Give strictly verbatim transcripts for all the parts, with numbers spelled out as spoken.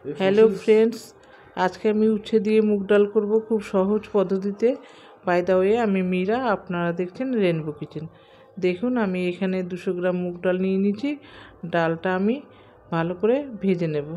Hello friends, আজকে আমি উচ্ছে দিয়ে মুগ ডাল করব খুব সহজ পদ্ধতিতে। বাই দ্য ওয়ে, আমি মীরা, আপনারা দেখছেন রেনবো কিচেন। দেখুন, আমি এখানে দুশো গ্রাম মুগ ডাল নিয়ে নিয়েছি। ডালটা আমি ভালো করে ভেজে নেব।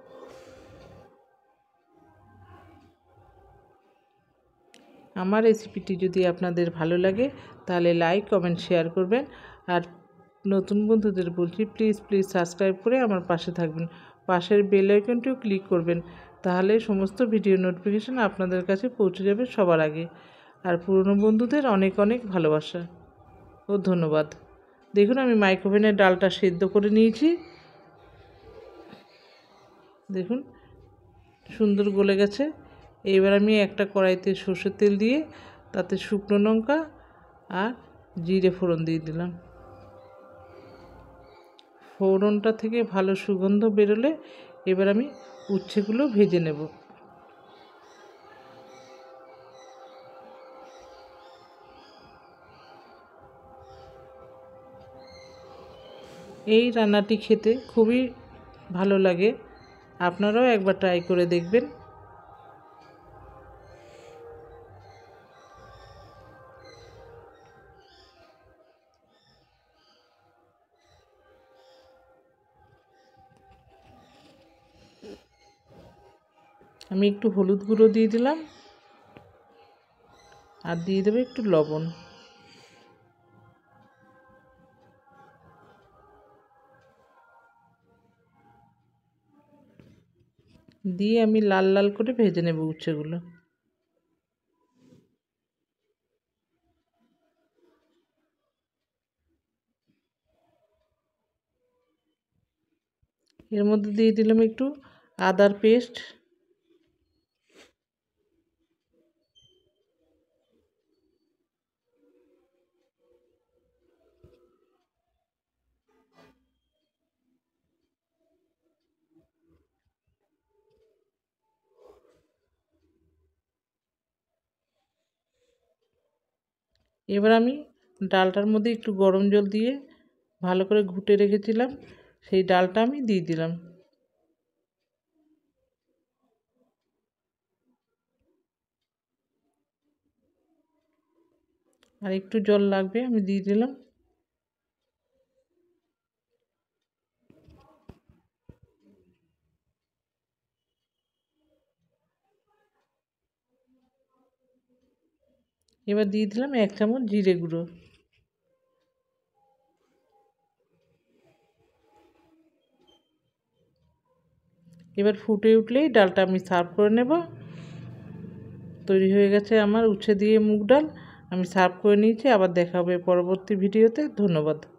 আমার রেসিপিটি যদি আপনাদের ভালো লাগে তাহলে লাইক কমেন্ট শেয়ার করবেন। আর নতুন বন্ধুদের বলছি, প্লিজ প্লিজ সাবস্ক্রাইব করে আমার পাশে থাকবেন। পাশের বেল আইকনটিও ক্লিক করবেন, তাহলে সমস্ত ভিডিও নোটিফিকেশান আপনাদের কাছে পৌঁছে যাবে সবার আগে। আর পুরনো বন্ধুদের অনেক অনেক ভালোবাসা ও ধন্যবাদ। দেখুন, আমি মাইক্রোওভেনে ডালটা সেদ্ধ করে নিয়েছি। দেখুন, সুন্দর গলে গেছে। এবার আমি একটা কড়াইতে সর্ষের তেল দিয়ে তাতে শুকনো লঙ্কা আর জিরে ফোড়ন দিয়ে দিলাম। ফোড়নটা থেকে ভালো সুগন্ধ বেরোলে এবার আমি উচ্ছেগুলো ভেজে নেব। এই রান্নাটি খেতে খুবই ভালো লাগে, আপনারাও একবার ট্রাই করে দেখবেন। আমি একটু হলুদ গুঁড়ো দিয়ে দিলাম আর দিয়ে দেবো একটু লবণ। দিয়ে আমি লাল লাল করে ভেজে নেব উচ্ছেগুলো। এর মধ্যে দিয়ে দিলাম একটু আদার পেস্ট, এবার আমি ডালটার মধ্যে একটু গরম জল দিয়ে ভালো করে ঘুটে রেখেছিলাম, সেই ডালটা আমি দিয়ে দিলাম। আর একটু জল লাগবে, আমি দিয়ে দিলাম। এবার দিয়ে দিলাম এক চামচ জিরে গুঁড়ো। এবার ফুটে উঠলেই ডালটা আমি সার্ভ করে নেব। তৈরি হয়ে গেছে আমার উচ্ছে দিয়ে মুগ ডাল। আমি সার্ভ করে নিয়েছি। আবার দেখা হবে পরবর্তী ভিডিওতে। ধন্যবাদ।